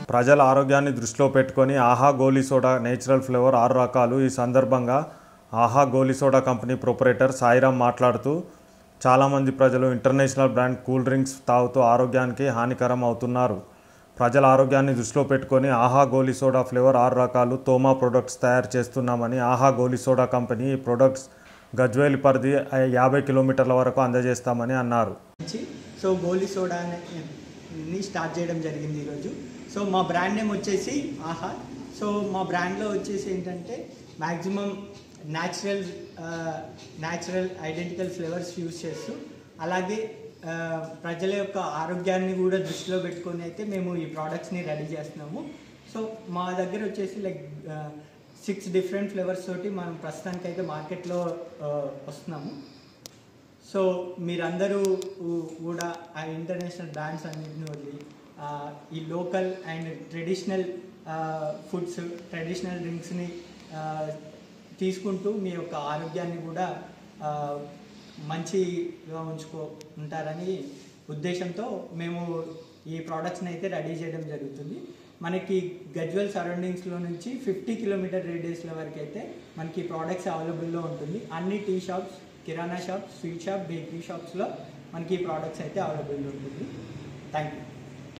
ప్రజల ఆరోగ్యాన్ని దృష్టిలో పెట్టుకొని ఆహా గోలీ సోడా నేచురల్ ఫ్లేవర్ 6 రకాలు. ఈ సందర్భంగా ఆహా goli soda company proprietor Sairam మాట్లాడుతూ చాలామంది ప్రజలు ఇంటర్నేషనల్ బ్రాండ్ కూల్ డ్రింక్స్ తాగుతూ ఆరోగ్యానికి హానికరం అవుతున్నారు. ప్రజల ఆరోగ్యాన్ని దృష్టిలో పెట్టుకొని ఆహా గోలీ సోడా ఫ్లేవర్ 6 రకాలు తోమా ప్రొడక్ట్స్ తయారు చేస్తున్నామని ఆహా గోలీ సోడా కంపెనీ ఈ ప్రొడక్ట్స్ గజ్వేల్ పరిధి 50 కిలోమీటర్ల వరకు అందజేస్తామని అన్నారు. సో గోలీ సోడాని స్టార్ట్ చేయడం జరిగింది ఈరోజు. సో మా బ్రాండ్ నేమ్ వచ్చేసి ఆహా. సో మా బ్రాండ్లో వచ్చేసి ఏంటంటే maximum natural identical flavours use చేస్తూ అలాగే ప్రజల యొక్క ఆరోగ్యాన్ని కూడా దృష్టిలో పెట్టుకొని అయితే మేము ఈ ప్రోడక్ట్స్ని రెడీ చేస్తున్నాము. సో మా దగ్గర వచ్చేసి లైక్ 6 డిఫరెంట్ ఫ్లేవర్స్ తోటి మనం ప్రస్తుతానికైతే మార్కెట్లో వస్తున్నాము. సో మీరందరూ కూడా ఆ ఇంటర్నేషనల్ బ్రాండ్స్ అన్నింటినీ వదిలి ఈ local and traditional foods, traditional డ్రింక్స్ని తీసుకుంటూ మీ యొక్క ఆరోగ్యాన్ని కూడా మంచిగా ఉంటారని ఉద్దేశంతో మేము ఈ ప్రోడక్ట్స్ని అయితే రెడీ చేయడం జరుగుతుంది. మనకి గజ్వేల్ సరౌండింగ్స్లో నుంచి 50 కిలోమీటర్ రేడియస్ల వరకు అయితే మనకి ప్రోడక్ట్స్ అవైలబుల్లో ఉంటుంది. అన్ని టీ షాప్స్, కిరాణా షాప్స్, స్వీట్ షాప్, బేకరీ షాప్స్లో మనకి ఈ ప్రోడక్ట్స్ అయితే అవైలబుల్ ఉంటుంది. Thank you.